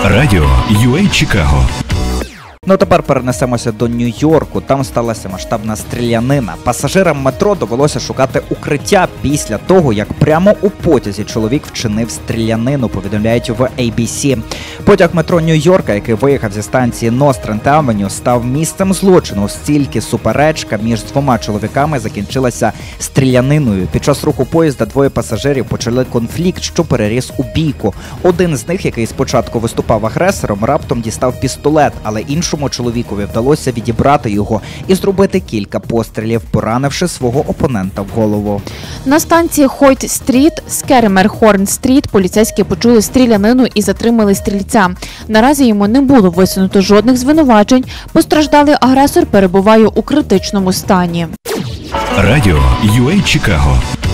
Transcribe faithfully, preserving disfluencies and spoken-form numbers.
Радіо ю ей Чикаго. Ну тепер перенесемося до Нью-Йорку. Там сталася масштабна стрілянина. Пасажирам метро довелося шукати укриття після того, як прямо у потязі чоловік вчинив стрілянину, повідомляють в ей бі сі. Потяг метро Нью-Йорка, який виїхав зі станції Ностренд-Авеню, став місцем злочину. Стільки суперечка між двома чоловіками закінчилася стріляниною. Під час руху поїзда двоє пасажирів почали конфлікт, що переріс у бійку. Один з них, який спочатку виступав агресором, раптом дістав пістолет, але іншому чоловікові вдалося відібрати його і зробити кілька пострілів, поранивши свого опонента в голову. На станції Хойт-стріт, Скеремер-Хорн-стріт поліцейські почули стрілянину і затримали стрільця. Наразі йому не було висунуто жодних звинувачень. Постраждалий агресор перебуває у критичному стані. Радіо ю ей Чикаго.